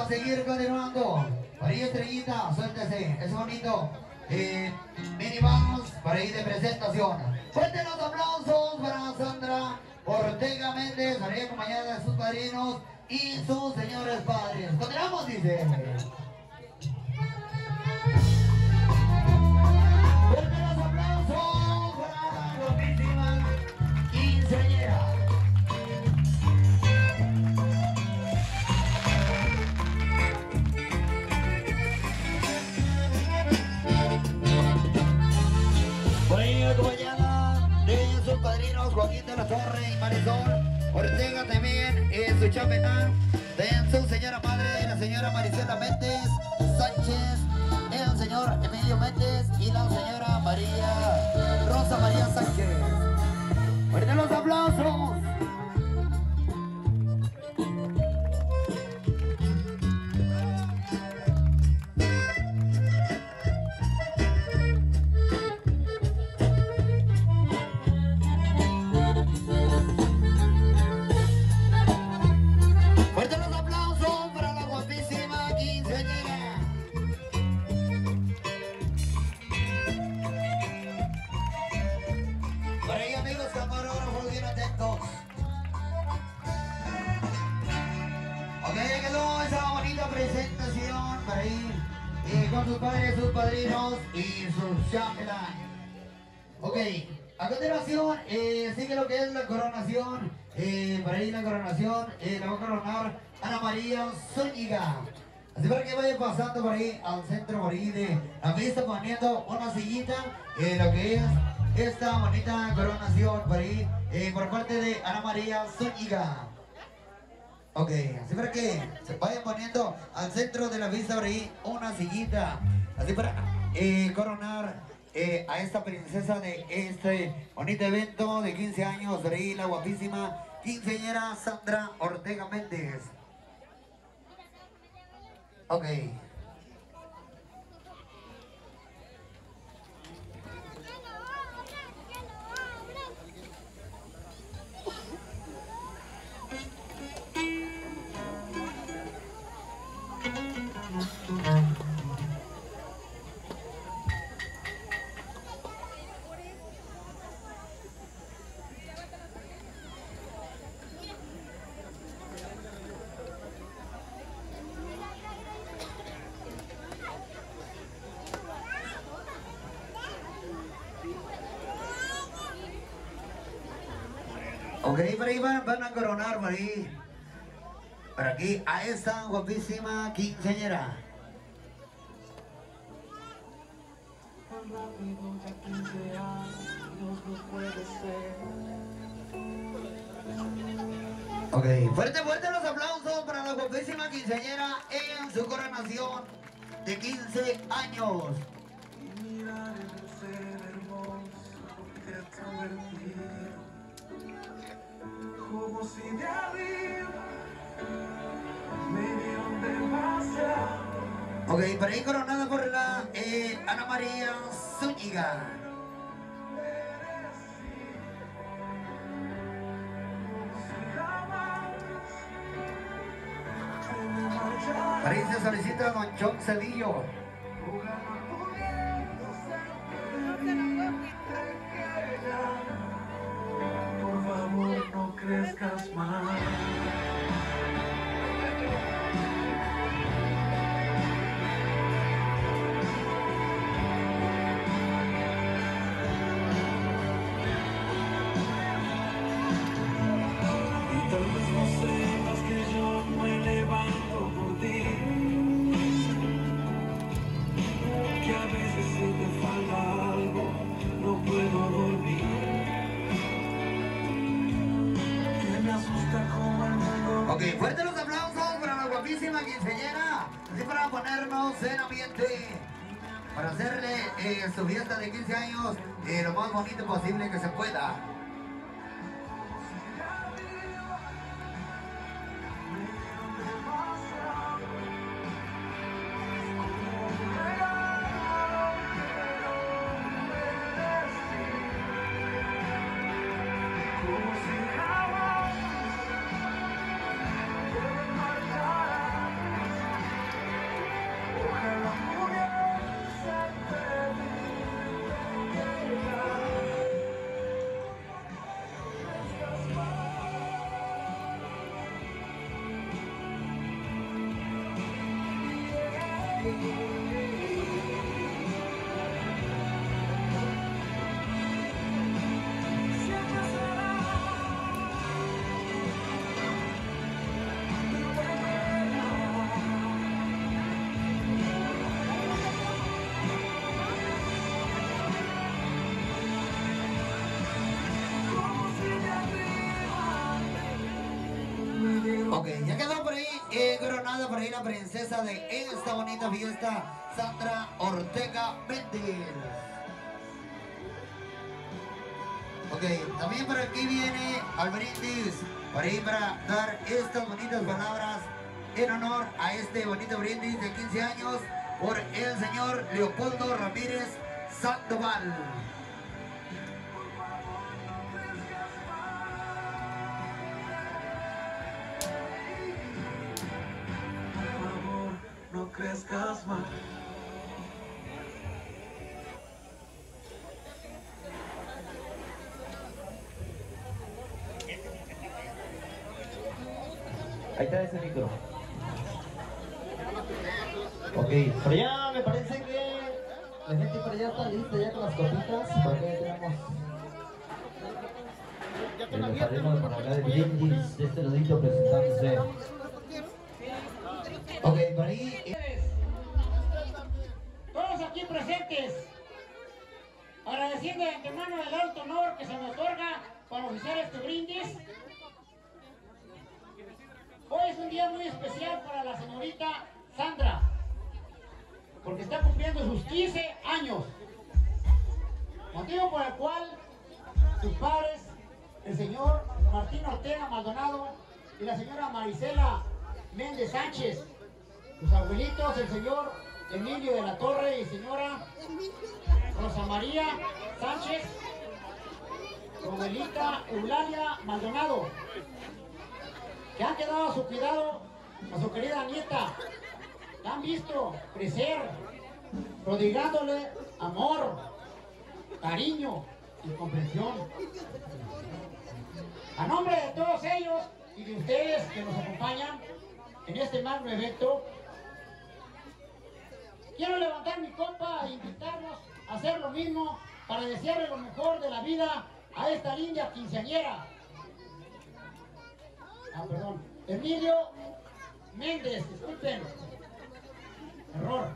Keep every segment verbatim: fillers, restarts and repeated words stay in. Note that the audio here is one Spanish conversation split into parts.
a seguir continuando. Para ahí, Estrellita, suéltese. Es bonito. Eh, mini vamos para ir de presentación. Fuerte los aplausos para Sandra Ortega Méndez, para ir acompañada de sus padrinos y sus señores padres. Continuamos, dice. Fuerte los aplausos para la guapísima quinceañera. Por ahí acompañada de sus padrinos Joaquín de la Torre y Marisol Ortega también en su chapetán, de su señora madre, la señora Marisela Méndez Sánchez, el señor Emilio Méndez y la señora María Rosa María Sánchez. Fuertes los aplausos. Presentación para ir eh, con sus padres, sus padrinos y sus chambelán. Ok, a continuación eh, sigue lo que es la coronación. Eh, para ir la coronación eh, la va a coronar Ana María Zúñiga. Así para que vaya pasando por ahí al centro por ahí de la vista, poniendo una sillita, eh, lo que es esta bonita coronación por ahí eh, por parte de Ana María Zúñiga. Ok, así para que se vayan poniendo al centro de la vista por ahí una sillita, así para eh, coronar eh, a esta princesa de este bonito evento de quince años, por ahí la guapísima quinceañera Sandra Ortega Méndez. Ok. Ok, por ahí van, van a coronar por ahí, por aquí, a esta guapísima quinceañera. Ok, fuerte, fuerte los aplausos para la guapísima quinceañera en su coronación de quince años. Como si de arriba me vieron demasiado. Ok, por ahí coronada por la eh, Ana María Zúñiga. Por ahí se solicita Don John Cedillo. Por favor, no crezcas más. Y tal vez no sepas que yo me levanto por ti, que a veces si te falta algo no puedo dormir. Ok, fuerte los aplausos para la guapísima quinceañera, así para ponernos en ambiente, para hacerle eh, su fiesta de quince años eh, lo más bonito posible que se pueda. Ok, ya quedó por ahí eh, coronada por ahí la princesa de esta bonita fiesta, Sandra Ortega Méndez. Ok, también por aquí viene al brindis, por ahí para dar estas bonitas palabras en honor a este bonito brindis de quince años por el señor Leopoldo Ramírez Sandoval. No crezcas más. Ahí está ese micro. Ok, por allá me parece que la gente por allá está lista ya con las copitas. Por acá ya tenemos el padrino por acá de brindis de este ladito presentándose. Ok, por ahí. Todos aquí presentes, agradeciendo de antemano el alto honor que se me otorga para oficiar este brindis. Hoy es un día muy especial para la señorita Sandra, porque está cumpliendo sus quince años, motivo por el cual sus padres, el señor Martín Ortega Maldonado y la señora Marisela Méndez Sánchez, sus abuelitos, el señor Emilio de la Torre y señora Rosa María Sánchez, su abuelita Eulalia Maldonado, que han quedado a su cuidado a su querida nieta, la han visto crecer, prodigándole amor, cariño y comprensión. A nombre de todos ellos y de ustedes que nos acompañan en este magno evento, quiero levantar mi copa e invitarlos a hacer lo mismo para desearle lo mejor de la vida a esta linda quinceañera. Ah, perdón. Emilio Méndez, disculpen. Error.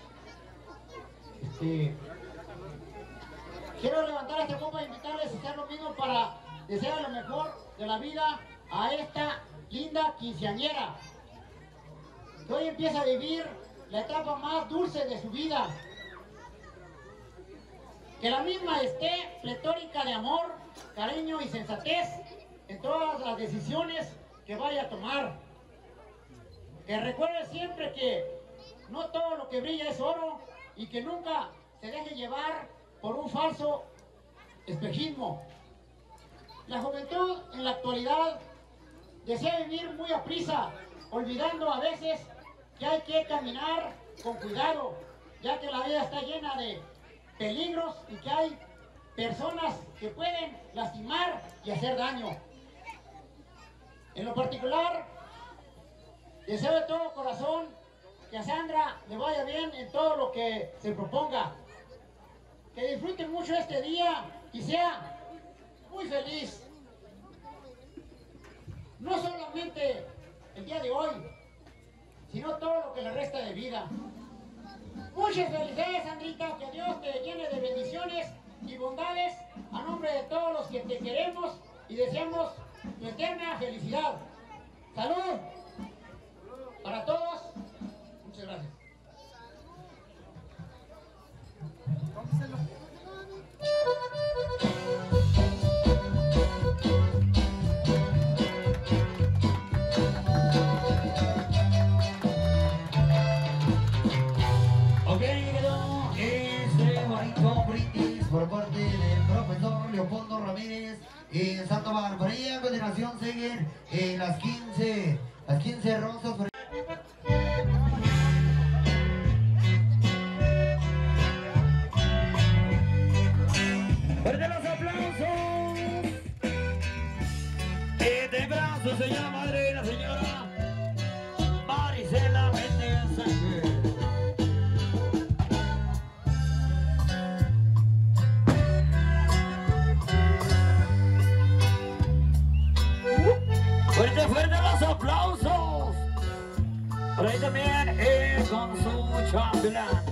Este, quiero levantar esta copa e invitarles a hacer lo mismo para desear lo mejor de la vida a esta linda quinceañera, que hoy empieza a vivir la etapa más dulce de su vida. Que la misma esté pletórica de amor, cariño y sensatez en todas las decisiones que vaya a tomar. Que recuerde siempre que no todo lo que brilla es oro y que nunca se deje llevar por un falso espejismo. La juventud en la actualidad desea vivir muy aprisa, olvidando a veces que hay que caminar con cuidado, ya que la vida está llena de peligros y que hay personas que pueden lastimar y hacer daño. En lo particular, deseo de todo corazón que a Sandra le vaya bien en todo lo que se proponga, que disfrute mucho este día y sea muy feliz. No solamente el día de hoy, sino todo lo que le resta de vida. Muchas felicidades, Sandrita, que Dios te llene de bendiciones y bondades a nombre de todos los que te queremos y deseamos tu eterna felicidad. ¡Salud! Para todos, muchas gracias. Ok, quedó este bonito brindis por parte del profesor Leopoldo Ramírez y Sandoval. Por ahí a continuación siguen eh, las quince, las quince rosas. Por ¡Fuerte los aplausos! Este brazo se llama madre la señora Marisela Méndez Sánchez. Por ahí también eh, con su chambelán.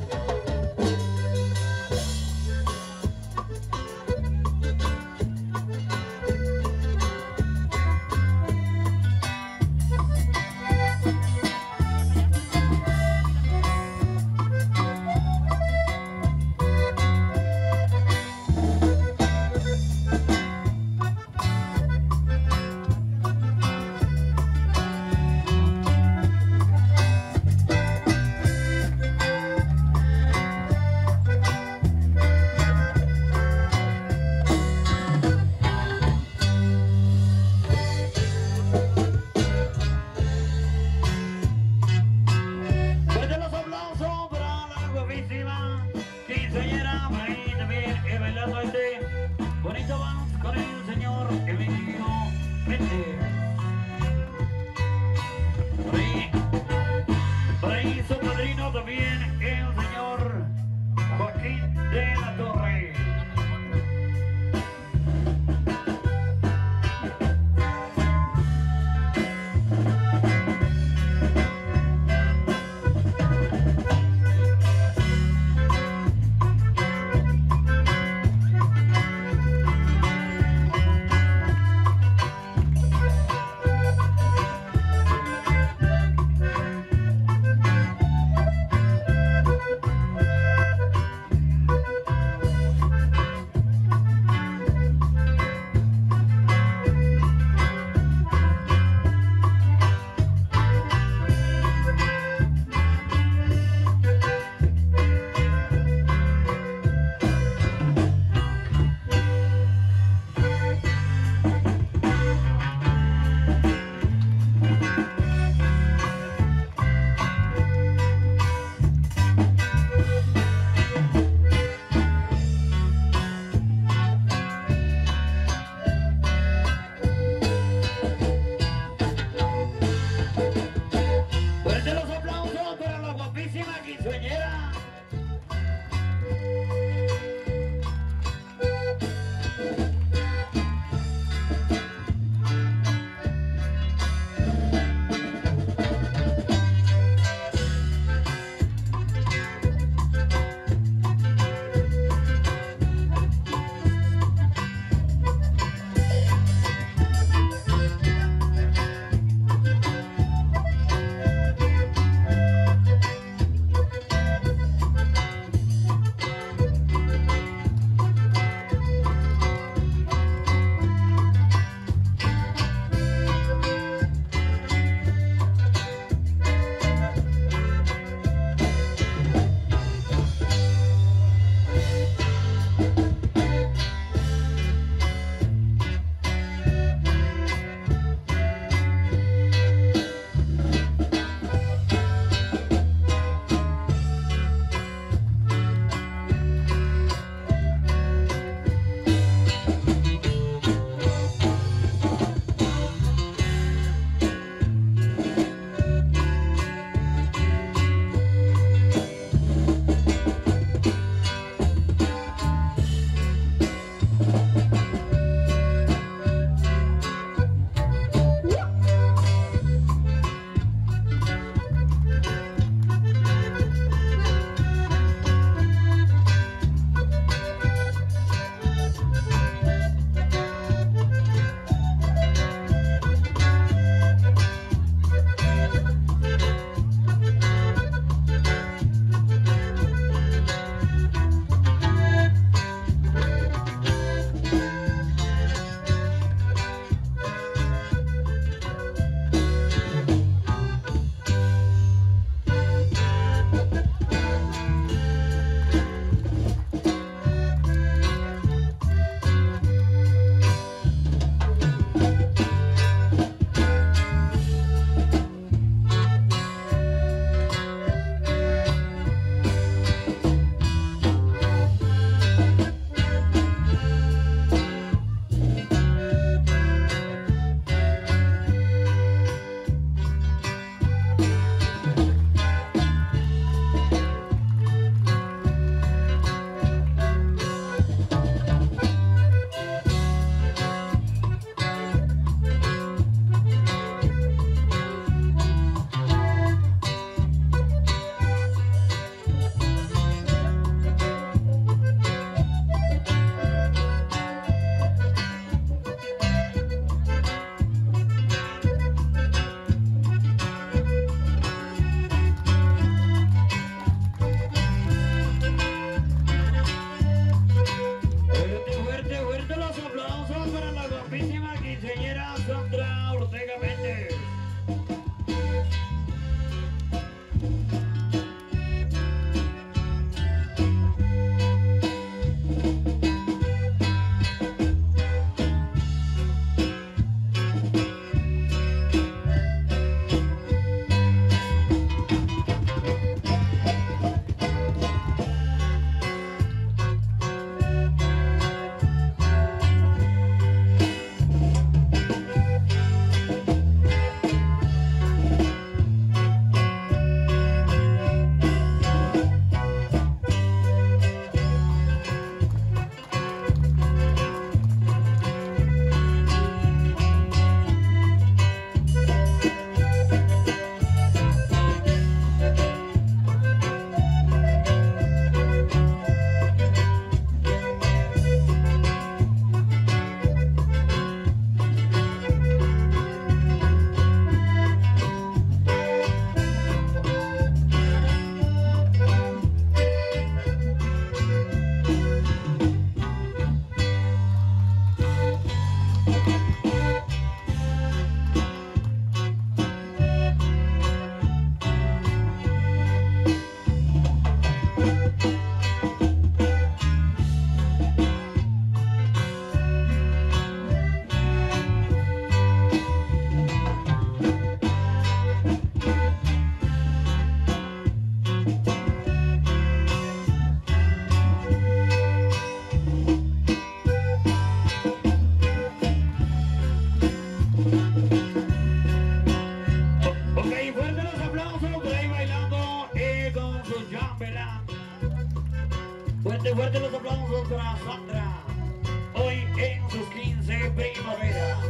Fuerte, fuerte los aplausos para Sandra. Hoy en sus quince primavera.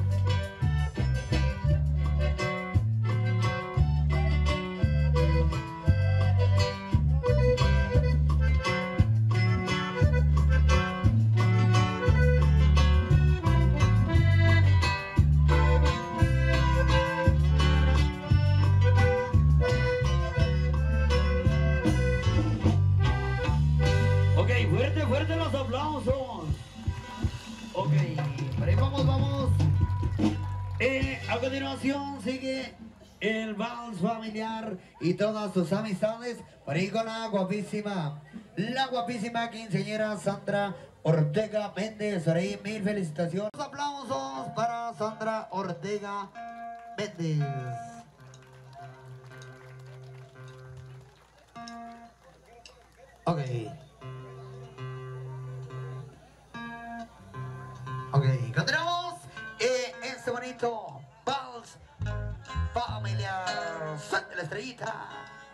Ok, fuerte, fuerte los aplausos. Ok, por ahí vamos, vamos. Eh, a continuación sigue El vals familiar y todas sus amistades. Por ahí con la guapísima, la guapísima quinceañera Sandra Ortega Méndez. Por ahí mil felicitaciones. Aplausos para Sandra Ortega Méndez. Ok. Ok, continuamos eh, este bonito vals familiar. Suelta la estrellita.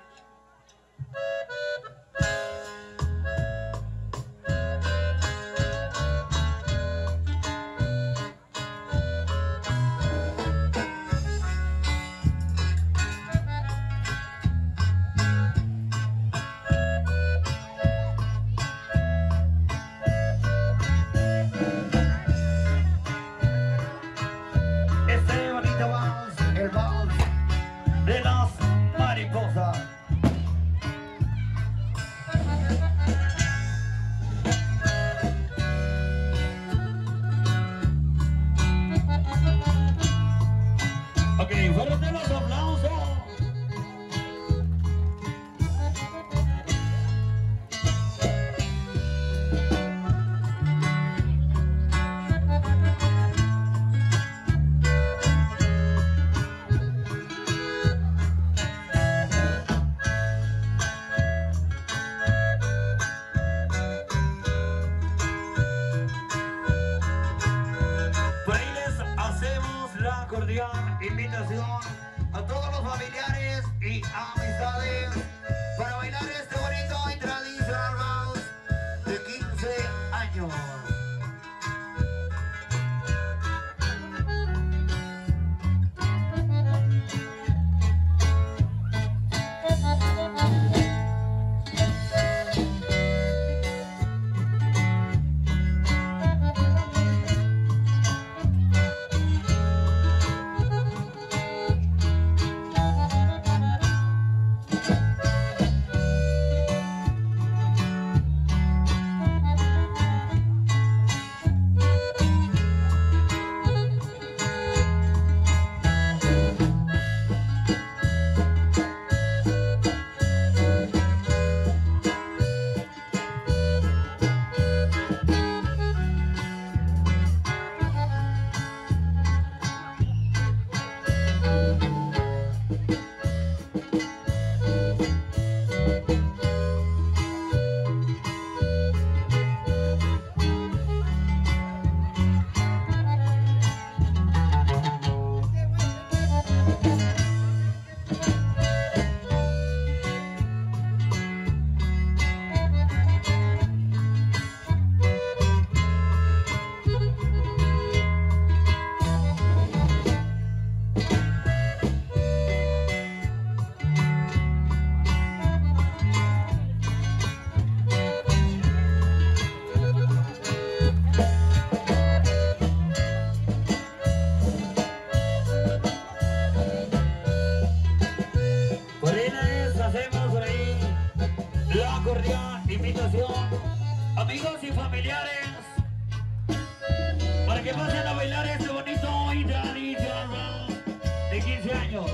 este bonito vals, el vals de las mariposas. Ok, fuerte los aplausos. Por ahí les hacemos la cordial invitación A todos los familiares y amistades para bailar este bonito y tradicional vals de quince años. Por ahí les hacemos por ahí la cordial invitación, amigos y familiares, para que pasen a bailar este bonito y tradicional vals de quince años.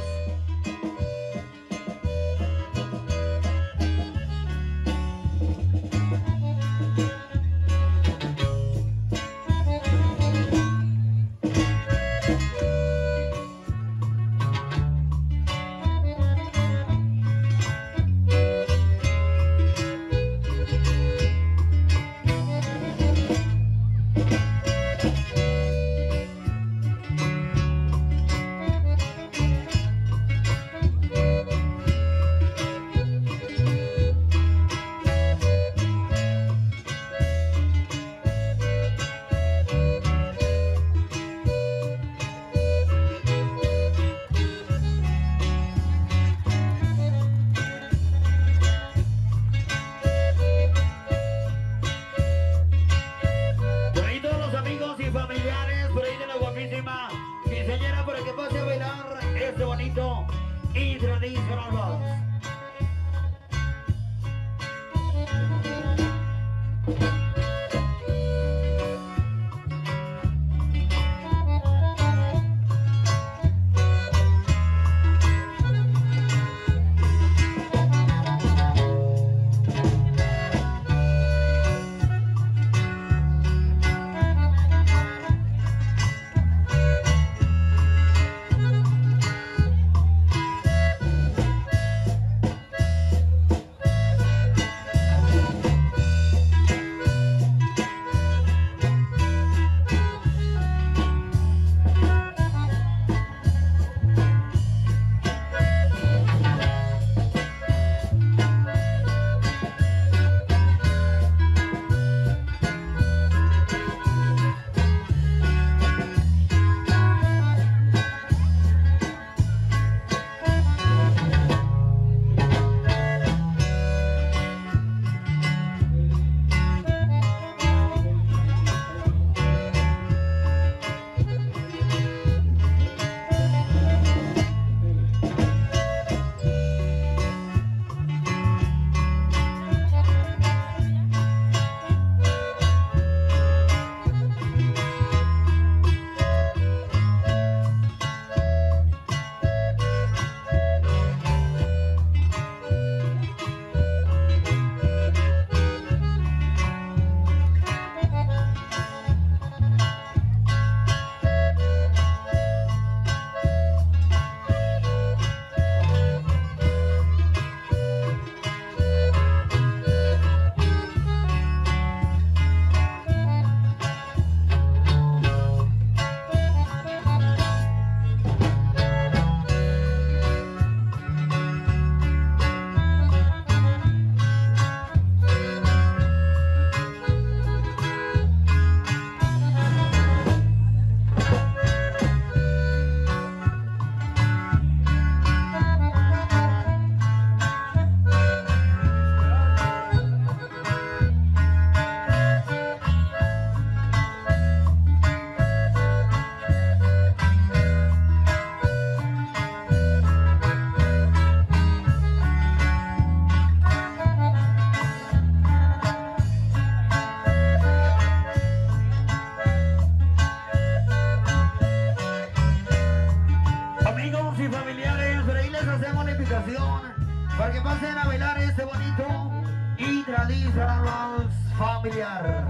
pasen a bailar este bonito y tradicional familiar.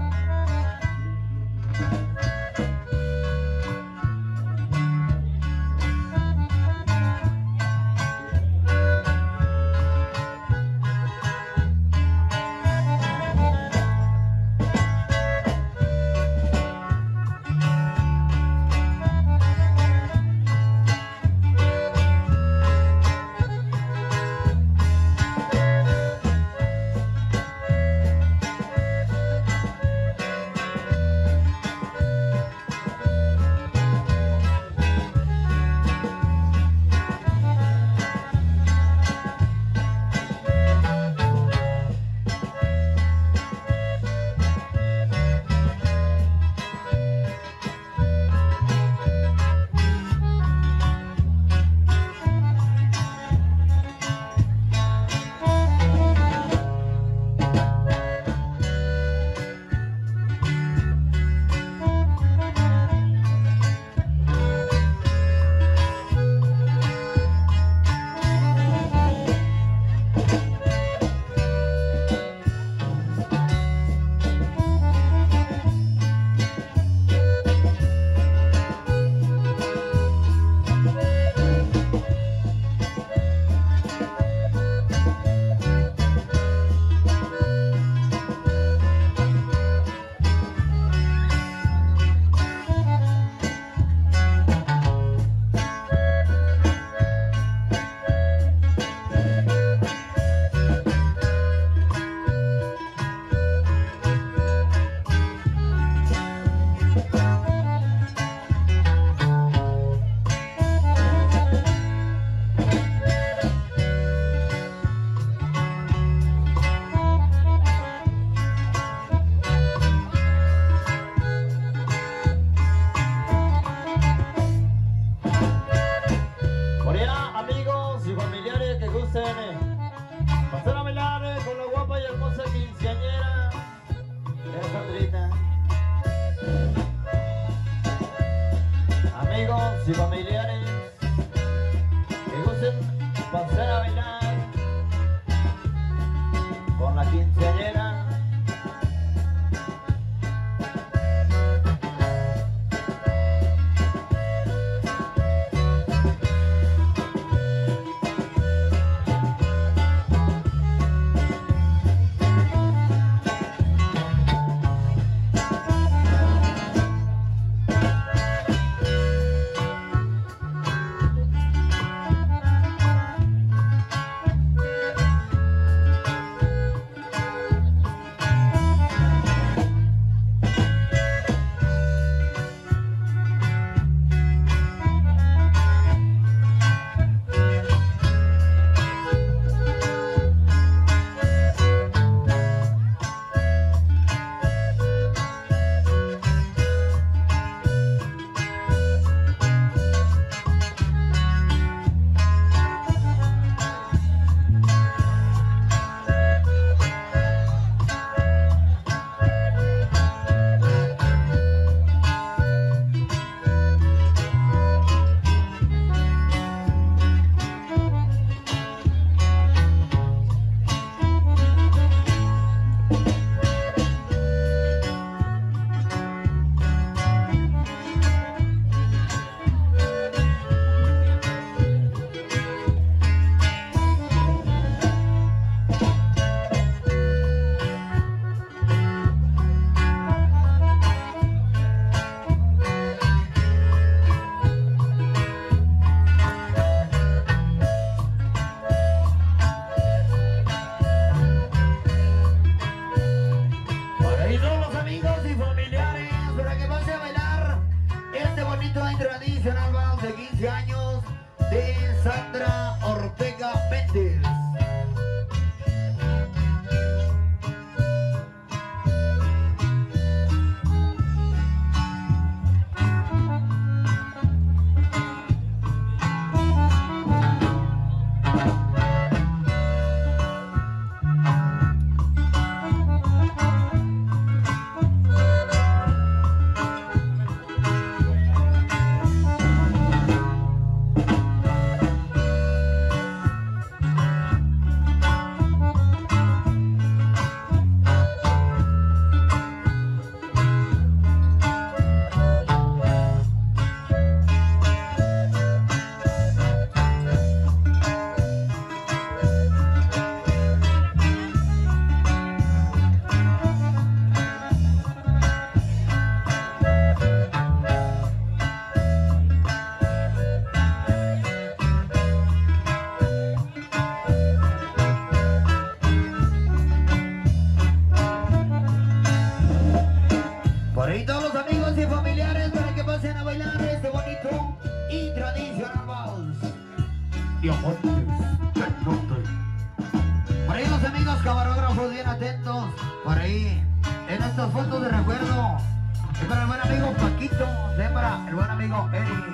amigos camarógrafos bien atentos por ahí en estas fotos de recuerdo. Es para el buen amigo Paquito, es para el buen amigo Eri.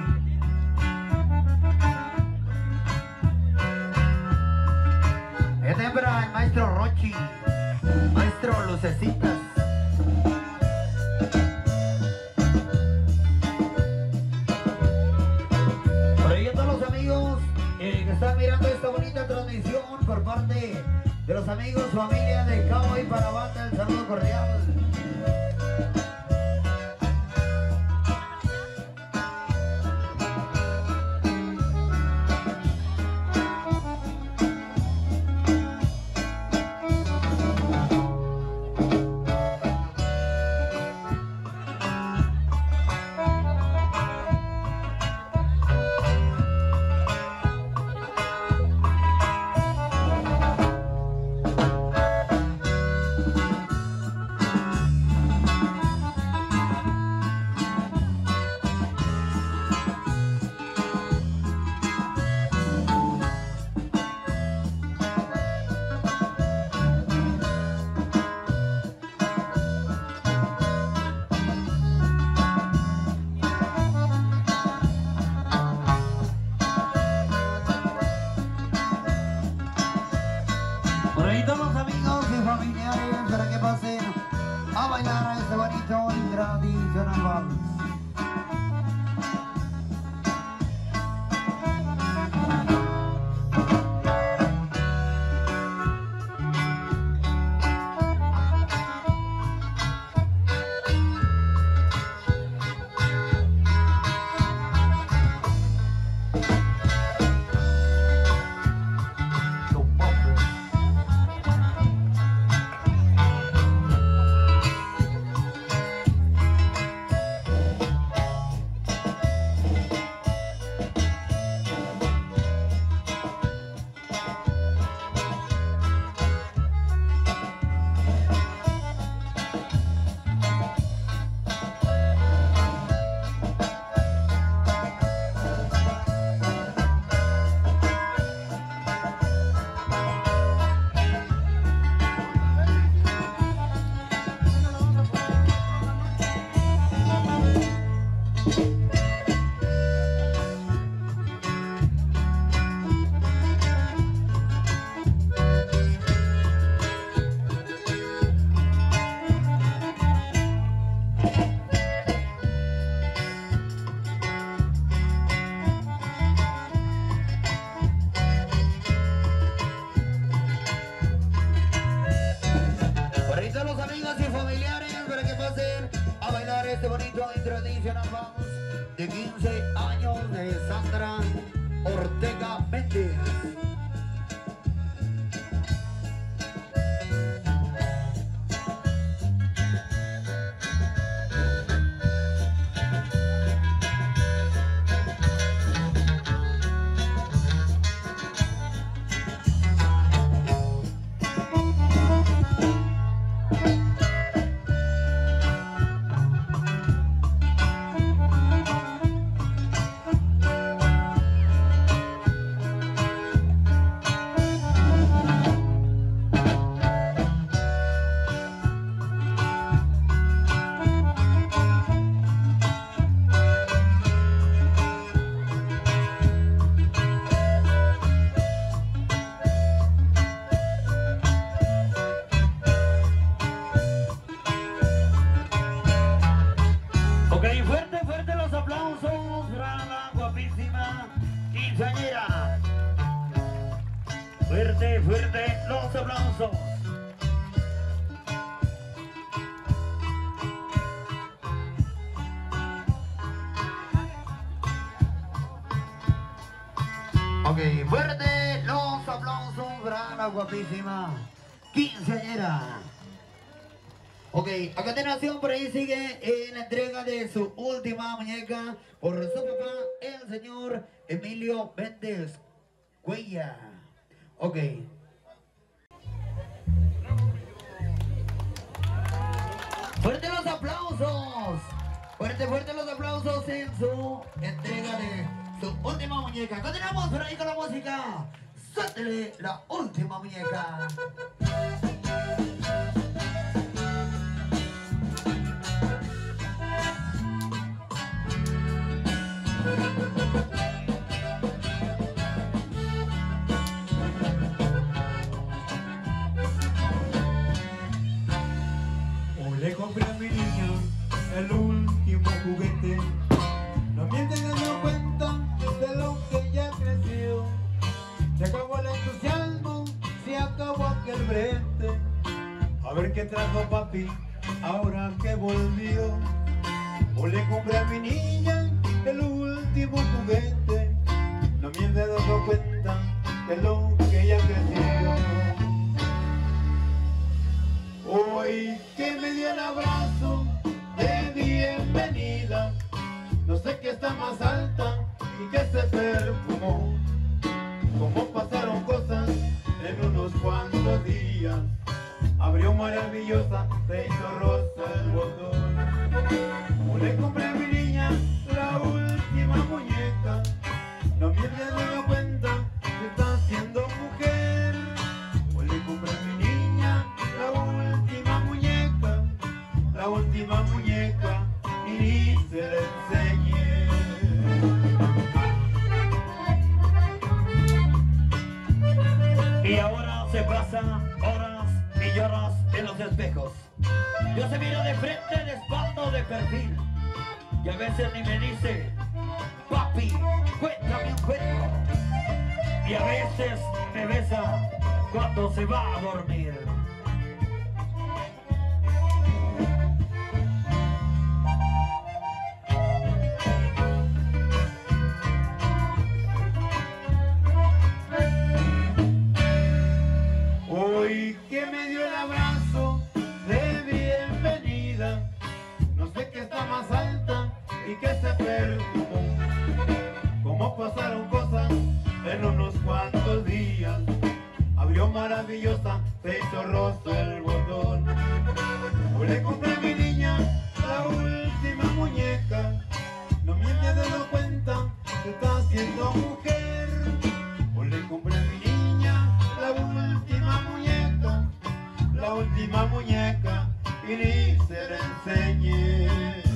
Este es para el maestro Rochi, maestro Lucecitas. Por ahí a todos los amigos eh, que están mirando esta bonita transmisión por parte de los amigos, familia de Cowboy para Banda, el saludo cordial. Este bonito y tradicional vamos de quince años de Sandra Ortega Méndez. Fuerte, fuerte, los aplausos. Ok, fuerte los aplausos para la guapísima quinceañera. Ok, a continuación por ahí sigue en la entrega de su última muñeca por su papá, el señor Emilio Méndez Cuella. Ok. Fuerte los aplausos. Fuerte, fuerte los aplausos en su entrega de su última muñeca. Continuamos por ahí con la música. Suéltele la última muñeca. le acabó aquel brete. A ver qué trajo papi, ahora que volvió. O le compré a mi niña el último juguete. No me he dado cuenta de lo que ella creció. Hoy que me dio el abrazo de bienvenida, no sé qué está más alta y que se perfumó. Como pasaron cosas en unos cuantos días, abrió maravillosa, se hizo rosa el botón. O le compré a mi niña la última muñeca, no me había dado cuenta que está haciendo mujer. O le compré a mi niña la última muñeca, la última muñeca, y ni se la enseñé. Y ahora se pasan horas y horas en los espejos. Yo se mira de frente, de espalda o de perfil. Y a veces ni me dice, papi, cuéntame un cuento. Y a veces me besa cuando se va a dormir. Hoy que me dio el abrazo de bienvenida, no sé qué está más alta y que se perfumó. Como pasaron cosas en unos cuantos días, abrió maravillosa, se hizo rosa el botón. Hoy le compré a mi niña la última muñeca, no me había dado cuenta que está haciendo mujer. Hoy le compré a mi niña la última muñeca, la última muñeca, y ni se la enseñé.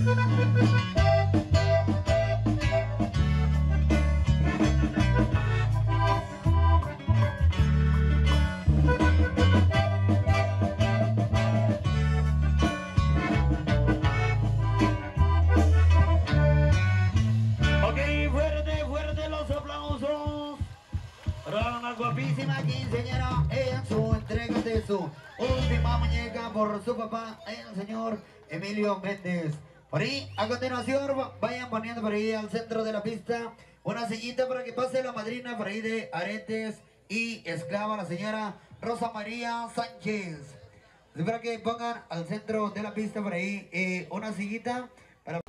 Ok, fuerte, fuerte los aplausos para una guapísima quinceañera en su entrega de su última muñeca por su papá, el señor Emilio Méndez. Por ahí, a continuación, vayan poniendo por ahí al centro de la pista una sillita para que pase la madrina por ahí de aretes y esclava, la señora Rosa María Sánchez. Espero que pongan al centro de la pista por ahí eh, una sillita para...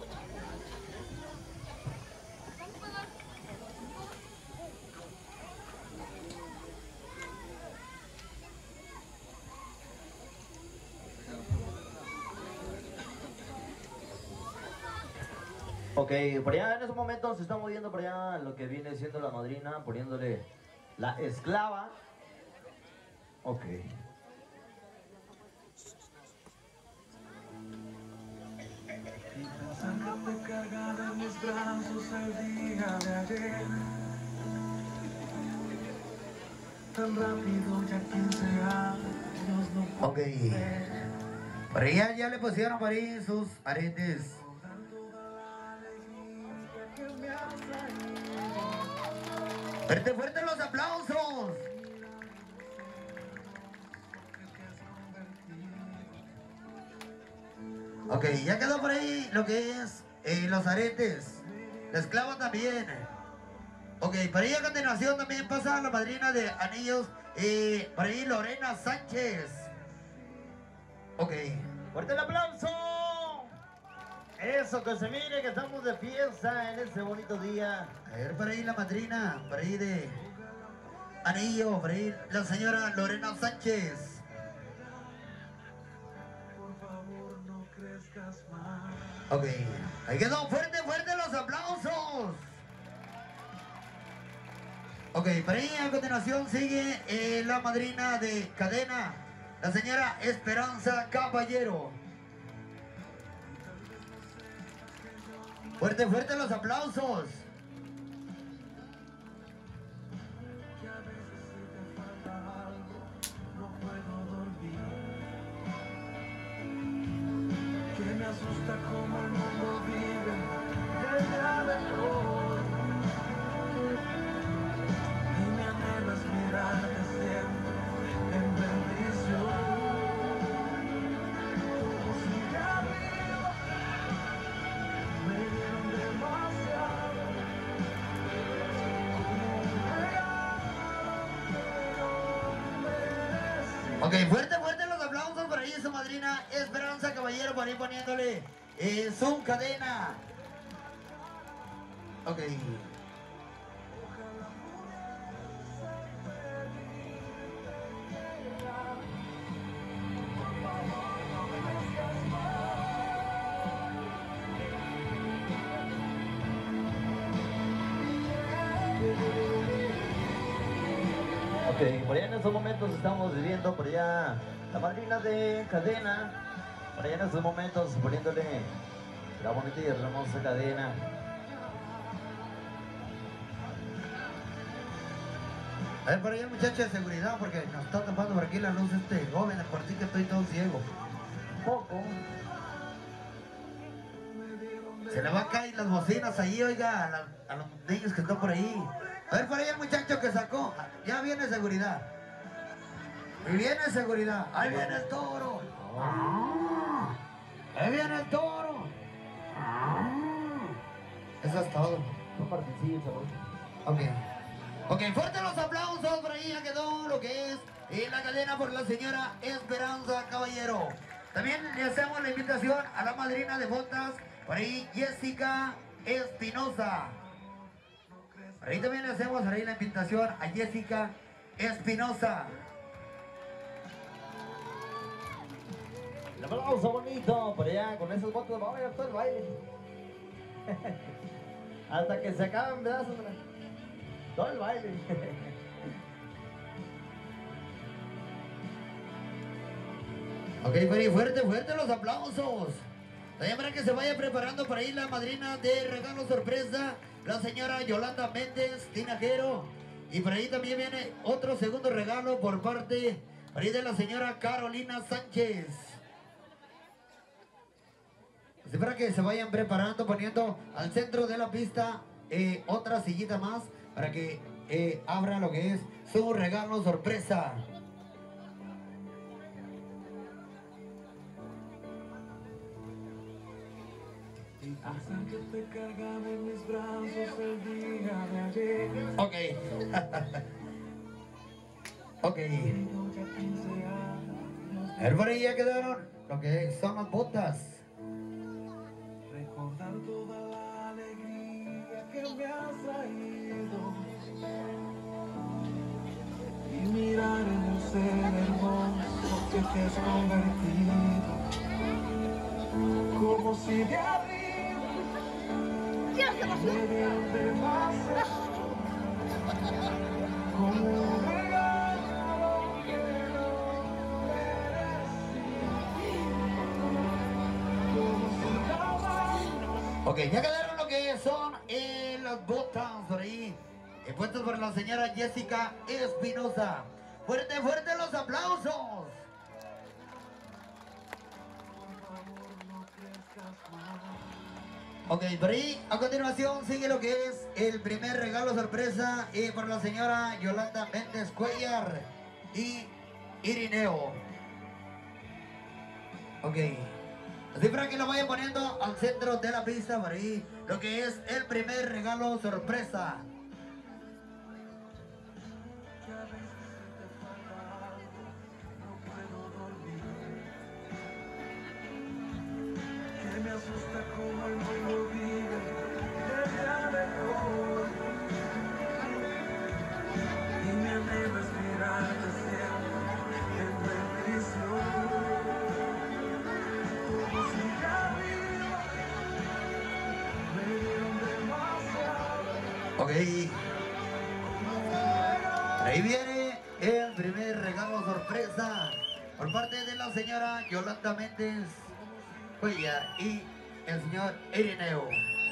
Ok, por allá en esos momentos se está moviendo por allá lo que viene siendo la madrina, poniéndole la esclava. Ok. Sacarte cargada en mis brazos el día de ayer. Tan rápido ya quince años no puedo Ok. ver. Por ahí ya, ya le pusieron por ahí sus aretes. Fuerte, fuerte los aplausos. Ok, ya quedó por ahí lo que es eh, los aretes. La esclava también. Ok, por ahí a continuación también pasa la madrina de anillos. Eh, por ahí Lorena Sánchez. Ok. ¡Fuerte el aplauso! Eso, que se mire que estamos de fiesta en este bonito día. A ver, por ahí la madrina, por ahí de anillo, por ahí la señora Lorena Sánchez. Por favor, no crezcas más. Ok, ahí quedó, fuerte, fuerte los aplausos. Ok, por ahí a continuación sigue eh, la madrina de cadena, la señora Esperanza Caballero. Fuerte, fuerte los aplausos. Que a veces si te falta algo, no puedo dormir. Que me asusta como el mundo vive el día de hoy. Y me anhelo es mirarte siempre Ok, fuerte, fuerte los aplausos por ahí, su madrina Esperanza Caballero, por ahí poniéndole eh, su cadena. Ok. Ok, por allá en estos momentos estamos viviendo por allá la madrina de cadena. Por allá en estos momentos poniéndole la bonita y hermosa cadena. A ver, por ahí el muchacho de seguridad, porque nos está tapando por aquí la luz este joven, por sí que estoy todo ciego. Poco. Se le va a caer las bocinas ahí, oiga, a, la- a los niños que están por ahí. A ver, por ahí el muchacho que sacó. Ya viene seguridad. Y viene seguridad. Ahí viene el toro. Ah, ahí viene el toro. Ah. Eso es todo. Un partecillo, sabor. Ok. Ok, fuerte los aplausos, por ahí ya quedó lo que es eh, la cadena por la señora Esperanza Caballero. También le hacemos la invitación a la madrina de botas, por ahí Jessica Espinosa. Por ahí también le hacemos por ahí la invitación a Jessica Espinosa. El aplauso bonito por allá con esos votos. Vamos a ver todo el baile. Hasta que se acaben pedazos. Todo el baile. Ok, por ahí fuerte, fuerte los aplausos. También para que se vaya preparando por ahí la madrina de regalo sorpresa, la señora Yolanda Méndez Tinajero. Y por ahí también viene otro segundo regalo por parte por ahí de la señora Carolina Sánchez. Así para que se vayan preparando, poniendo al centro de la pista eh, otra sillita más para que eh, abra lo que es su regalo sorpresa. Hasta que te cargaba en mis brazos el día de ayer. Ok. Ok. Tengo ya quince años. A ver, por ahí ya quedaron lo que son las botas. Recordar toda la alegría que me has traído y mirar en un ser hermoso que te has convertido, como si de arriba me dieron demasiado, como un regalo que no merecí, como si jamás. Ok, ya quedaron lo que son eh, las botas por ahí. eh, puestas por la señora Jessica Espinosa. Fuerte, fuerte los aplausos. Ok, por ahí a continuación sigue lo que es el primer regalo sorpresa eh, por la señora Yolanda Méndez Cuellar y Irineo. Ok, así para que lo vayan poniendo al centro de la pista por ahí lo que es el primer regalo sorpresa. Que me asusta como el mundo vive desde a mejor y me hace respirar siempre en bendición, como si de arriba me dieron demasiado, Ok, por ahí viene el primer regalo sorpresa por parte de la señora Yolanda Méndez Cuellar y el señor Irineo.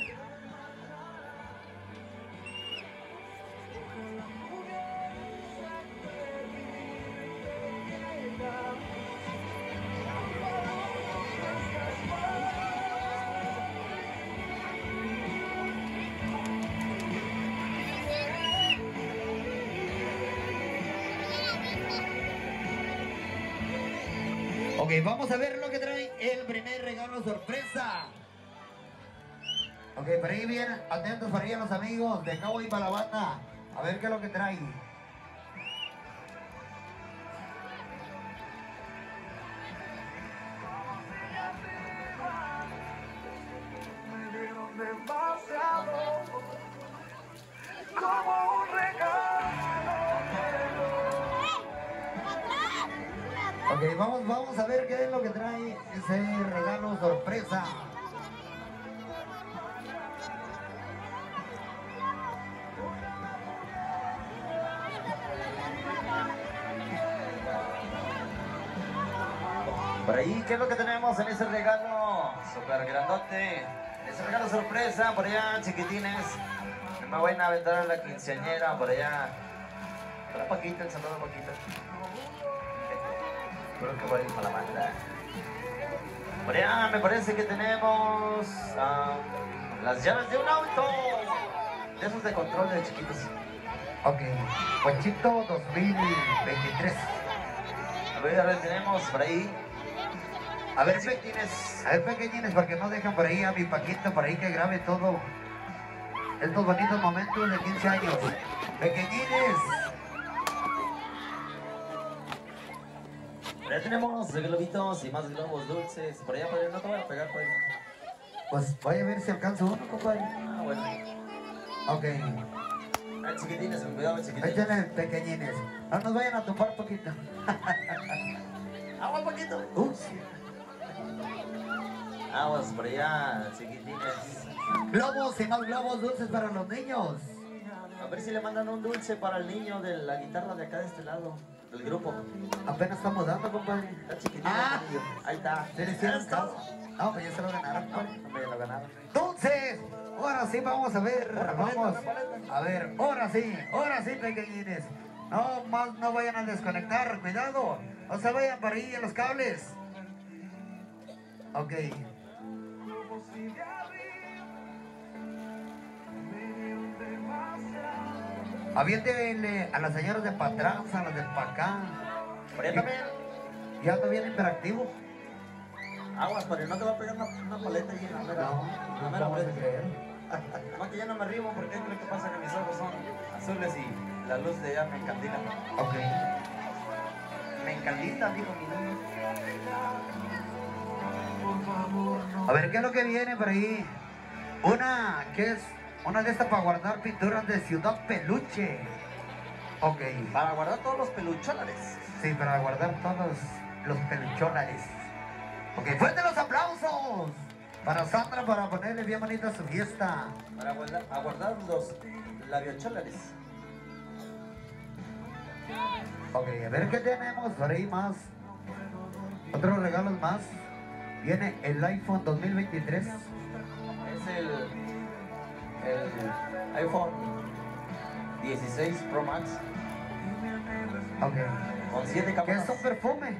Ok, vamos a ver lo que trae el primer regalo sorpresa. Ok, por ahí bien, atentos para ahí a los amigos de Cabo y para la banda. A ver qué es lo que trae. Ok, vamos, vamos a ver qué es lo que trae ese regalo sorpresa. Por ahí, ¿qué es lo que tenemos en ese regalo? Super grandote. Ese regalo sorpresa, por allá, chiquitines. Me voy a aventar a la quinceañera, por allá. Para Paquita, el saludo a Paquita. Espero que vaya para la banda. Por allá me parece que tenemos ah, las llaves de un auto. De esos de control de chiquitos. Ok, Ponchito dos mil veintitrés. A ver, a ver, tenemos por ahí. A ver, chiquitines. A ver, pequeñines, porque no dejan por ahí a mi Paquito, por ahí que grabe todo estos bonitos momentos de quince años. Pequeñines. Por allá tenemos globitos y más globos dulces. Por allá, padre, no te voy a pegar, padre. Pues voy a ver si alcanzo uno, compadre. Ah, bueno. Ok. Ay, chiquitines, con cuidado, chiquitines. Échale, pequeñines. No nos vayan a tumbar poquito. Agua, poquito. Ups. Aguas por allá, chiquitines. Globos y más globos dulces para los niños. A ver si le mandan un dulce para el niño de la guitarra de acá de este lado, del grupo. Apenas estamos dando, compadre. Está chiquitito. Ah. Ahí está. ¿Se le hicieron Esto. caso? No, pues ya se lo ganaron, compadre. No, ya lo ganaron. Entonces, ahora sí vamos a ver, Una paleta, vamos una paleta. a ver, ahora sí, ahora sí, pequeñines. No más, no vayan a desconectar, cuidado, no se vayan por ahí en los cables. Ok. Aviéntenle a las señoras de para atrás, a las de para acá. Por allá también. Ya ando bien imperactivo. Aguas, pero no te va a pegar una, una paleta ahí en la mera. No, en la no mera vamos a paleta. creer. Más que ya no me arrimo porque es lo que pasa que mis ojos son azules y la luz de allá me encandila. Ok. Me encandila, digo mi niño. A ver, ¿qué es lo que viene por ahí? Una, ¿qué es? Una de estas para guardar pinturas de Ciudad Peluche. Ok. Para guardar todos los peluchones. Sí, para guardar todos los peluchones. Ok, fuerte los aplausos. Para Sandra, para ponerle bien bonita su fiesta. Para guardar, a guardar los labiocholares. Ok, a ver qué tenemos por ahí más. Otros regalos más. Viene el iPhone dos mil veintitrés. Es el, el iPhone dieciséis Pro Max Ok. con siete ¿Qué cámaras. es un perfume?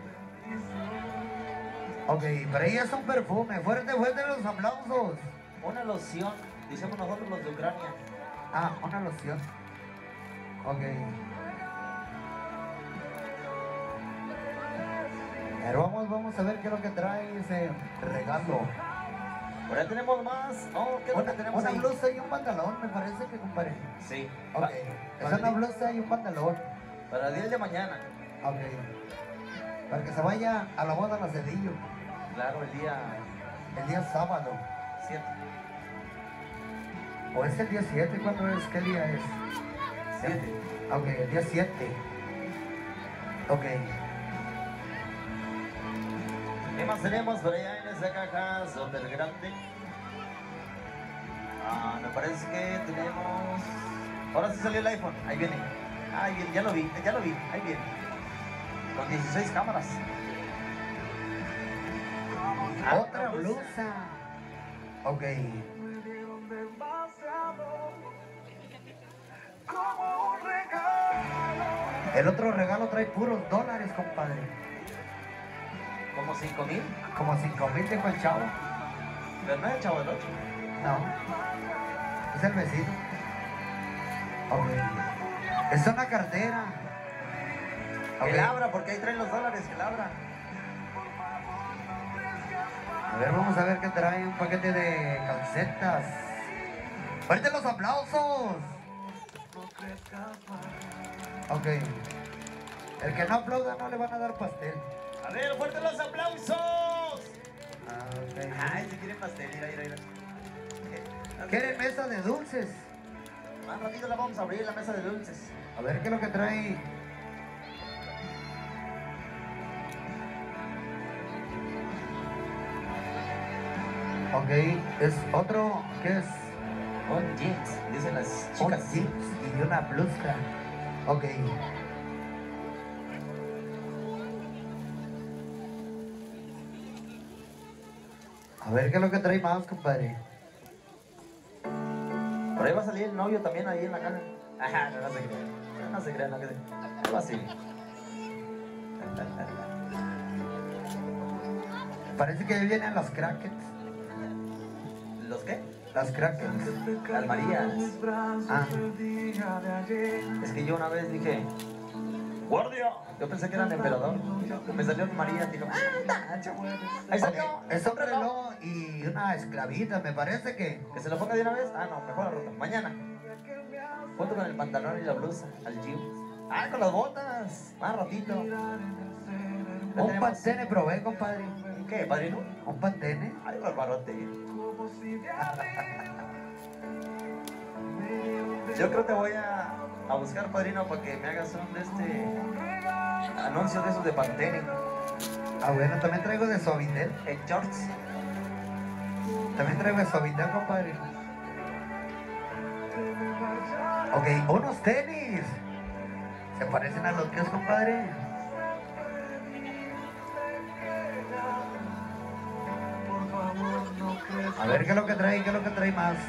Ok, por ahí es un perfume. Fuerte, fuerte los aplausos. Una loción, decimos nosotros los de Ucrania. Ah, una loción. Ok. Pero vamos, vamos a ver qué es lo que trae ese regalo. Por ahí tenemos más. Oh, ¿qué es lo Una, que tenemos una ahí? blusa y un pantalón, me parece que compadre. Sí. Ok. Pa- Es para, una el, blusa y un pantalón. para el día de mañana. Ok. Para que se vaya a la boda a la Cedillo. Claro, el día El día sábado. siete. ¿O es el día siete? ¿Cuándo es? ¿Qué día es? siete. Ok, el día siete. Ok. ¿Qué más tenemos por allá en esa caja súper grande? Ah, me parece que tenemos... Ahora sí salió el iPhone, ahí viene. Ah, ahí viene, ya lo vi, ya lo vi, ahí viene. Con dieciséis cámaras. Ah, Otra blusa. Ok. El otro regalo trae puros dólares, compadre. Como cinco mil, Como cinco mil dijo el chavo. pero no es el chavo del ocho. No. Es el vecino. Ok. Es una cartera. Que Ok. la abra, porque ahí traen los dólares, que la abra. A ver, vamos a ver qué trae. Un paquete de calcetas. ¡Fuerte los aplausos! Ok. El que no aplauda no le van a dar pastel. A ver, fuerte los aplausos. Ah, ok. Ay, si quieren pastel, mira, mira, mira. ¿Quieren mesa de dulces? Más ratito la vamos a abrir, la mesa de dulces. A ver qué es lo que trae. Ok, es otro, ¿qué es? Un jeans, dicen las Un chicas. jeans y una blusa. Ok. A ver qué es lo que trae más, compadre. Por ahí va a salir el novio también ahí en la caja. Ajá, no, no se crean. No, no se crean, no que se... Algo así. Parece que vienen las crackets. ¿Los qué? Las crackets. Las Marías. Ah. Es que yo una vez dije, guardia. Yo pensé que eran emperador. Me salió María, digo, ah, ahí salió. Ok, es un reloj y una esclavita, me parece que. Que se lo ponga de una vez. Ah, no, mejor la ruta. Mañana. Junto con el pantalón y la blusa al gym. Ah, con las botas. Más ratito. Ya Un tenemos- pantene probé, compadre. ¿Qué, padrino? Un pantene. Ay, barbarote. Yo creo que voy a, a buscar, padrino, para que me hagas un de este anuncio de esos de Pantene Ah, bueno, también traigo de Suavitel. en shorts. También traigo de Suavitel, compadre. Ok, unos tenis. ¿Se parecen a los que es, compadre? A ver qué es lo que trae, qué es lo que trae más.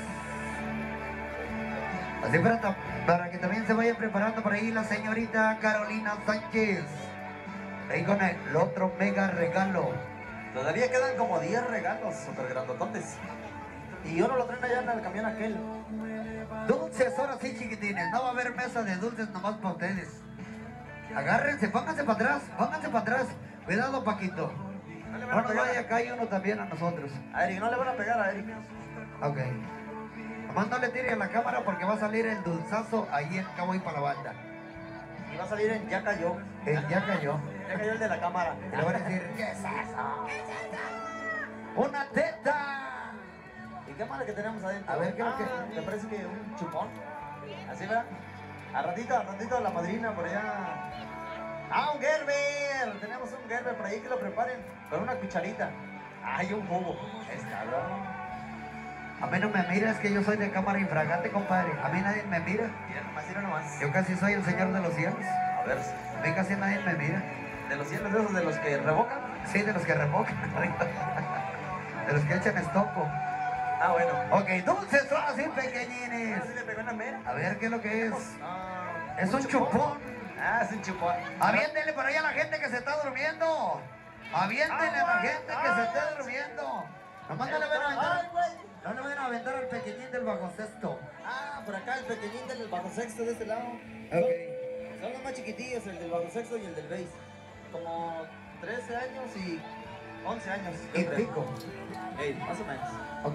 Así para, ta- para que también se vaya preparando por ahí la señorita Carolina Sánchez. Ahí con el otro mega regalo. Todavía quedan como diez regalos super grandototes. Y uno lo traen allá en el camión aquel. Dulces, ahora sí, chiquitines. No va a haber mesa de dulces nomás para ustedes. Agárrense, pónganse para atrás, pónganse para atrás. Cuidado, Paquito. No le van No a nos pegar vaya a caer uno también a nosotros. a Eric, no le van a pegar a Eric. Ok. Nomás no le tire a la cámara porque va a salir el dulzazo ahí en Cabo y para la banda. Y va a salir en Ya Cayó. El ya cayó. Ya cayó el de la cámara. Y le van a decir, ¿qué es eso? ¡Una teta! ¿Y qué más que tenemos adentro? A ver, ¿qué es lo Ah, que- ¿te parece que un chupón? Así, ¿verdad? A ratito, a ratito la madrina por allá. ¡Ah, un Gerber! Tenemos un Gerber por ahí que lo preparen con una cucharita. ¡Ay, un jugo! Está, ¿no? A mí no me mira, es que yo soy de cámara infragante, compadre. A mí nadie me mira. Mira nomás, mira nomás. Yo casi soy el señor de los cielos. A ver, A mí casi nadie me mira. de los cielos de esos de los que revocan. Sí, de los que remocan. De los que echan estopo. Ah, bueno. Ok, dulces, ahora sí, pequeñines. ¿Así le pegó una mera? A ver qué es lo que es. Ah, Es un chupón. Ah, es un chupón. Aviéntenle por ahí a la gente que se está durmiendo. Aviéntenle a la gente que se esté durmiendo. Nomás no le van a Ay, aventar. güey. No le van a aventar al pequeñín del bajo sexto. Ah, por acá el pequeñín del bajo sexto de este lado. Ok. Son los más chiquitillos, el del bajo sexto y el del bass. Como trece años y once años. yo Y creo. pico. Ey, más o menos. Ok.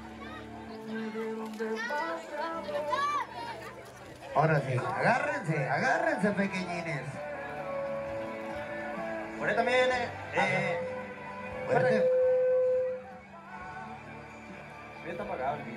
Ahora sí, agárrense, agárrense, pequeñines. Por ahí también, eh, eh, Fuerte. ya está apagado el mío.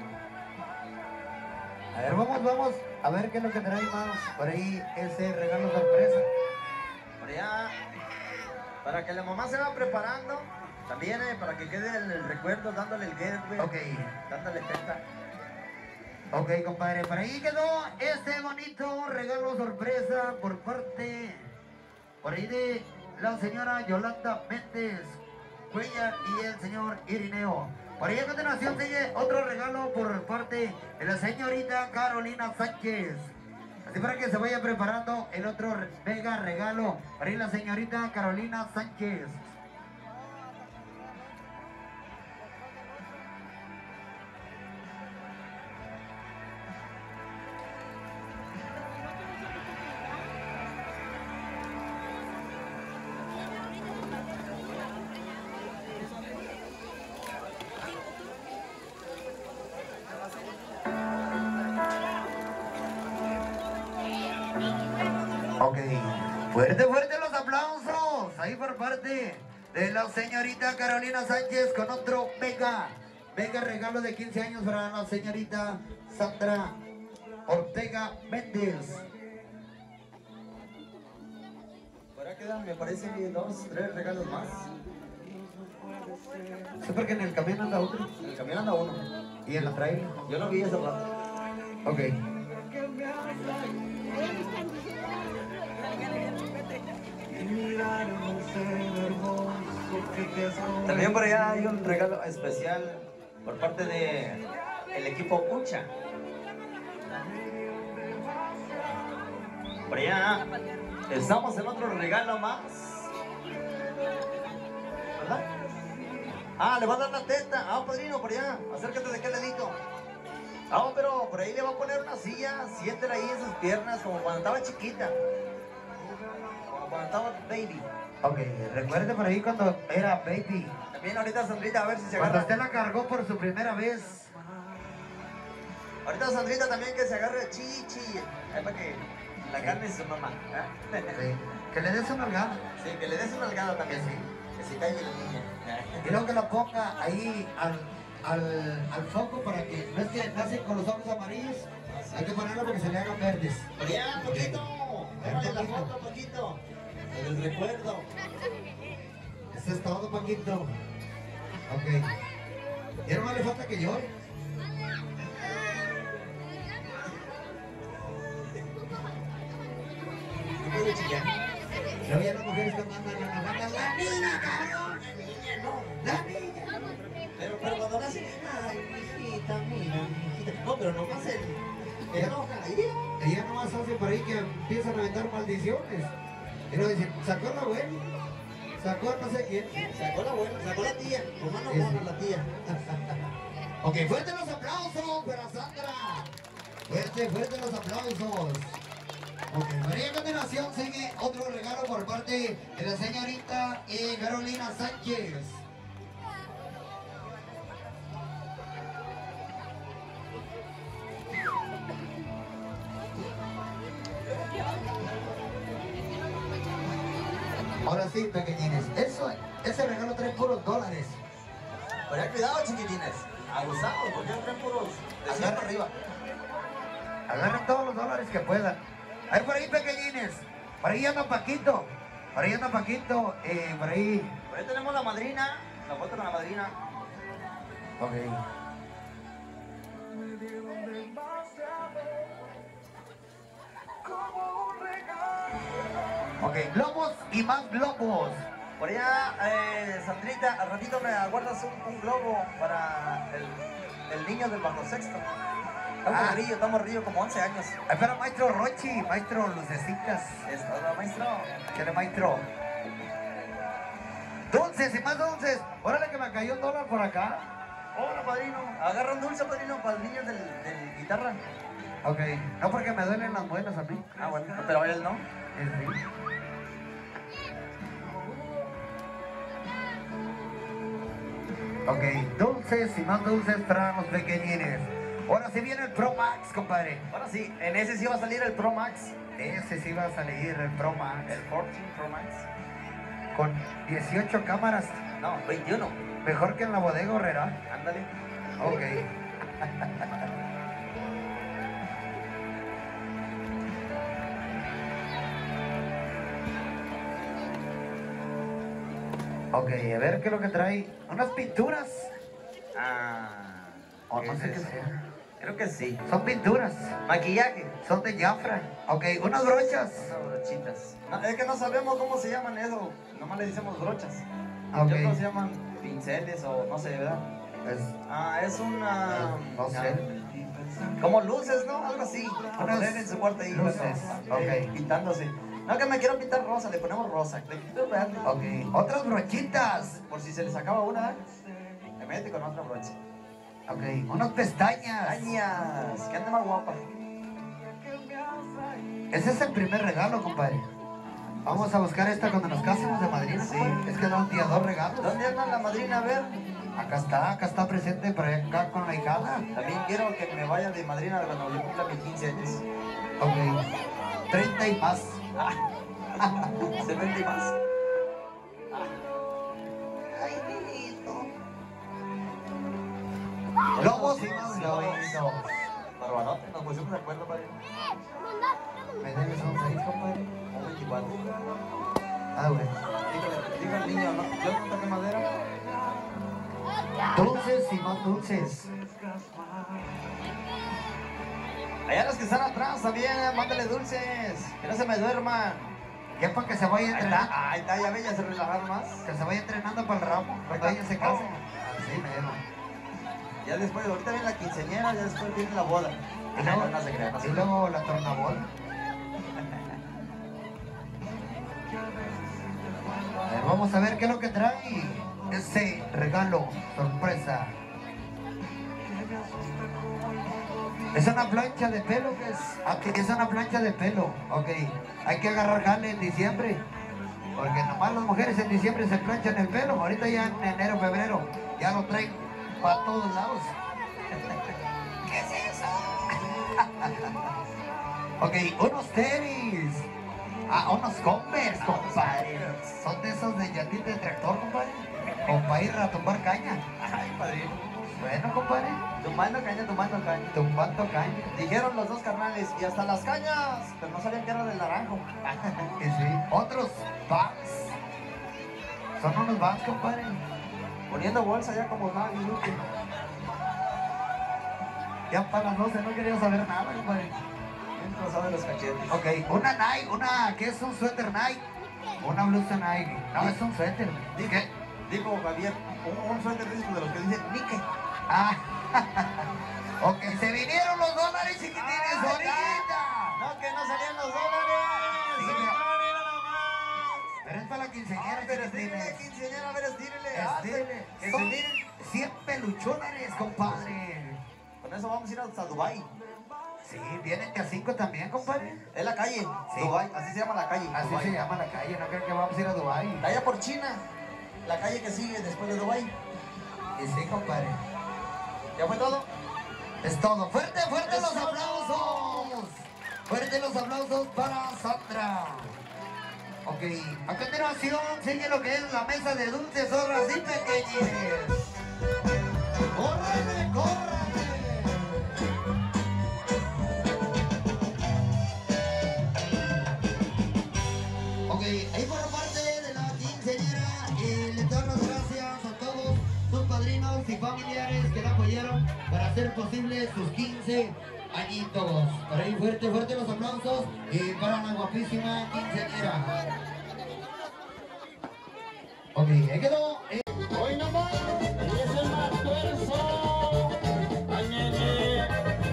A ver, vamos, vamos a ver qué es lo que trae más por ahí ese regalo sorpresa. Por allá, para que la mamá se va preparando, también eh, para que quede el, el recuerdo dándole el get, güey. Ok, Dándole teta. ok, compadre, por ahí quedó este bonito regalo sorpresa por parte, por ahí de la señora Yolanda Méndez Cuellar y el señor Irineo. Por ahí a continuación sigue otro regalo por parte de la señorita Carolina Sánchez. Así para que se vaya preparando el otro re- mega regalo. Por ahí la señorita Carolina Sánchez. Ok, fuerte, fuerte los aplausos. Ahí por parte de la señorita Carolina Sánchez con otro mega, mega regalo de quince años para la señorita Sandra Ortega Méndez. Por ahí quedan, me parece, dos, tres regalos más. Sí, porque en el camión anda otro. En el camión anda uno. Y en la trailer. Yo lo vi hace rato. Ok. También por allá hay un regalo especial por parte de el equipo Ucha. Por allá estamos en otro regalo más. ¿Verdad? Ah, le va a dar la teta. Ah, padrino, por allá. Acércate de aquel ladito. Ah, pero por ahí le va a poner una silla. Siéntela ahí en sus piernas como cuando estaba chiquita. Como cuando estaba baby. Ok, recuerde por ahí cuando era baby. También ahorita Sandrita, a ver si se Cuando agarra. usted la cargó por su primera vez. Ahorita Sandrita también que se agarre chichi. Es para que la carne es su mamá. ¿eh? Sí. Que le des una nalgada. Sí, que le des una algada también. Sí. Que se calle la niña. Y luego que la ponga ahí al, al, al foco para que, no es que nacen con los ojos amarillos, hay que ponerlo para que se le hagan verdes. Ya, poquito. Tómale la foto, poquito. El recuerdo. Eso es todo, Paquito. Ok. Y no le falta que llore. No puedo chillar. Luego ya las mujeres cuando andan en la banda, la niña, cabrón, la niña, no, la niña. Pero, pero cuando nace, ay, mijita, mira, mijita. No, pero nomás el. El enoja ahí. Ella nomás hace por ahí que empiezan a aventar maldiciones. Y luego dicen, sacó la abuela, sacó no sé quién. Sacó la abuela, sacó la tía. Como no Sí. mona la tía. Ok, fuerte los aplausos para Sandra. Fuerte, fuerte los aplausos. Ok, María, a continuación sigue otro regalo por parte de la señorita eh, Carolina Sánchez. Ahora sí, pequeñines, eso, ese regalo trae puros dólares. Pero cuidado, chiquitines. Abusados, porque ya traen puros de cien para arriba. Agarren todos los dólares que puedan. Ahí por ahí, pequeñines. Por ahí anda Paquito. Por ahí anda Paquito. Eh, por ahí. Por ahí tenemos la madrina. La foto con la madrina. Ok. Ok, globos y más globos. Por allá, eh, Sandrita, al ratito me aguardas un, un globo para el, el niño del bajo sexto. Estamos Ah. río, estamos río como once años. Espera, maestro Rochi, maestro Lucecitas. Es todo, maestro. ¿Qué le, maestro? Dulces y más dulces. Órale que me cayó un dólar por acá. Hola, padrino. Agarra un dulce, padrino, para el niño del, del guitarra. Ok, no porque me duelen las muelas a mí. Ah, bueno, pero él no. Eh, sí. Ok, dulces y más dulces para los pequeñines. Ahora sí viene el Pro Max, compadre. Ahora sí, en ese sí va a salir el Pro Max. Ese sí va a salir, el Pro Max. El catorce Pro Max. Con dieciocho cámaras. No, veintiuno. Mejor que en la bodega Herrera. Ándale. Ok. Ok, a ver qué es lo que trae. Unas pinturas. Ah. O no ¿qué sé es qué eso? sea. Creo que sí. Son pinturas. Maquillaje. Son de Jafra. Ok, unas brochas. Unas brochitas. No, es que no sabemos cómo se llaman eso. Nomás le decimos brochas. Ok. Yo creo que se llaman pinceles o no sé, ¿verdad? Es- Ah, es una... No sé. Como luces, ¿no? Algo así. Para Unas poner en su cuarto ahí. luces, bueno, eh, ok. pintándose. No, que me quiero pintar rosa, le ponemos rosa. Le quito verde. Ok, otras brochitas. Por si se les acaba una, le mete con otra brocha. Ok, unas pestañas. Añas, que ande más guapa. Ese es el primer regalo, compadre. Vamos a buscar esta cuando nos casemos de madrina. Sí. Es que da un día dos regalos. ¿Dónde anda la madrina? A ver. Acá está, acá está presente por acá con la hijada. También quiero que me vaya de madrina cuando yo cumpla mis quince años. Ok, treinta y más. Se vende más. Globos y más globos. Barbanote, nos pusimos de acuerdo, padre. ¿Me debes un seis, compadre? O veinticuatro. Ah, bueno. Dígale, diga al niño, ¿no? ¿Yo no toqué madera? Dulces y más dulces. Allá los que están atrás también, mándale dulces. Que no se me duerman. Ya para que se vaya Ahí entrenando. está, ahí está, ya ve, ya se relajaron más. Que se vaya entrenando para el ramo. Cuando ella se case. Así mero. Ya después, ahorita viene la quinceañera, ya después viene la boda. Y luego, No se crea, no se y crea. luego la tornabola. A ver, vamos a ver qué es lo que trae ese regalo sorpresa. Es una plancha de pelo, que es? Aquí es una plancha de pelo. Ok, hay que agarrar jale en diciembre. Porque nomás las mujeres en diciembre se planchan el pelo. Ahorita ya en enero, febrero, ya lo traen para todos lados. ¿Qué es eso? Ok, unos tenis. Ah, unos Converse, compadre. Son de esos de llantita de tractor, compadre. O para ir a tumbar caña. Ay, padrino. Bueno, compadre. Tumbando caña, tumbando caña. Tumbando caña. Dijeron los dos carnales, y hasta las cañas, pero no sabían que era del naranjo. Y sí, otros Vans. Son unos Vans, compadre. Poniendo bolsa ya como nada, y Luke. Ya para las doce no quería saber nada, compadre. Bien cruzado de los cachetes. Ok, una Nike, una, ¿qué es un suéter Nike? Una blusa Nike. No, es un suéter. ¿Qué? Dijo Javier, un, un suéter de esos de los que dicen Nike. Ah, ok, se vinieron los dólares chiquitines Ay, ahorita. No, que no salían los dólares. Sí, Sí, pero- no, mira nomás. Pero es para la quinceañera, Ay, pero estírele, chiquitines. quinceañera, a ver, estírele. Estírele. Que se Son miren. cien peluchones, compadre. Con eso vamos a ir hasta Dubai. Sí, vienen de a cinco también, compadre. Es la calle, Sí. Dubai, así se llama la calle. Así Dubái. se llama la calle, no creo que vamos a ir a Dubái. Allá por China, la calle que sigue después de Dubai. Y sí, compadre. ¿Ya fue todo? Es todo. Fuerte, fuerte Es los todo. aplausos. Fuerte los aplausos para Sandra. Ok, a continuación sigue lo que es la mesa de dulces, obras y pequeñines. ¡Córrele, córrele! Ok, ahí por parte de la quinceañera, eh, le doy las gracias a todos sus padrinos y familiares que la apoyaron para hacer posible sus quince añitos. Por ahí fuerte, fuerte los aplausos y para la guapísima quinceañera. Ok, ahí quedó. eh, Hoy nomás, y es el más tuerzo. Añeñe.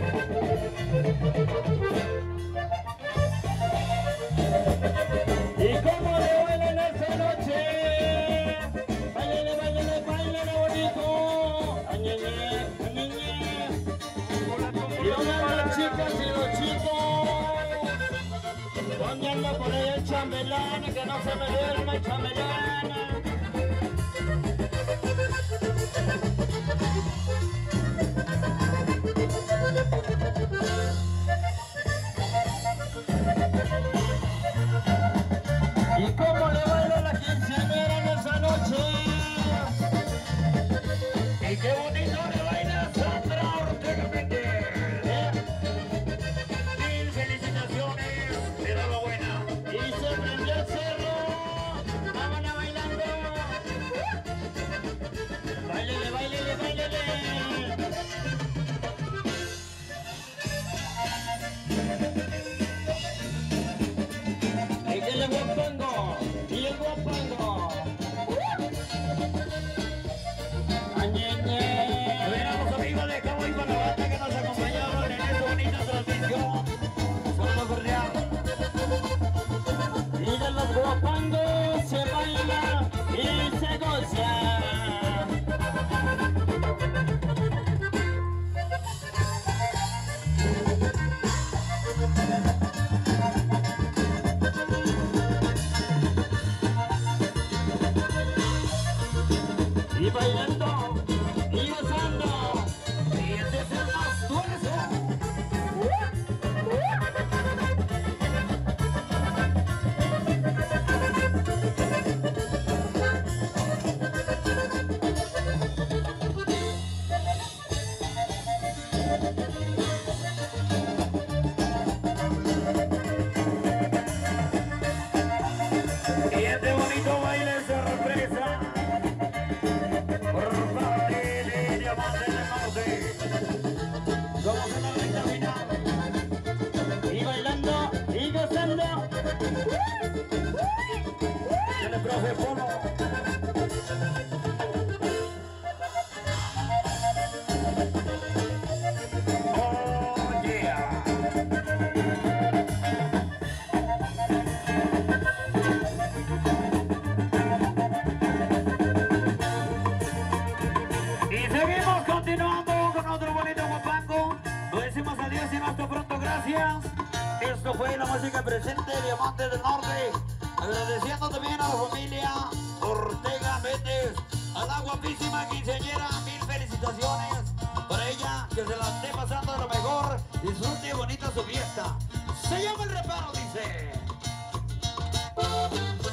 ¿Y cómo le bailan esta noche? Báilale, báilale, báilale bonito. Añeñe, añeñe. ¿Y dónde andan las chicas y los chicos? ¿Dónde anda por ahí el chambelán? Que no se me duerma el chambelán. ¿Y cómo le baila la quinceañera en esa noche? Y qué bonito le baila Sandra Ortega Méndez. ¿Eh? Mil felicitaciones, te da la buena. Y se prendió el cerro, vámonos bailando. Báilele, báilele, báilele. Ahí que le guapango, y el guapango. Añeñe. A ver a los amigos de Cabo y Guanajuato que nos acompañaron en esta bonita transmisión. Solo Correa. Y de los guapangos se baila y se goza. Y bailando y gozando. Y este es el más tuerzo. Y este bonito baile sorpresa. música presente, Diamante del Norte. Agradeciendo también a la familia Ortega Méndez, a la guapísima quinceañera, mil felicitaciones para ella, que se la esté pasando de lo mejor, disfrute bonita su fiesta. Se llama El Reparo, dice.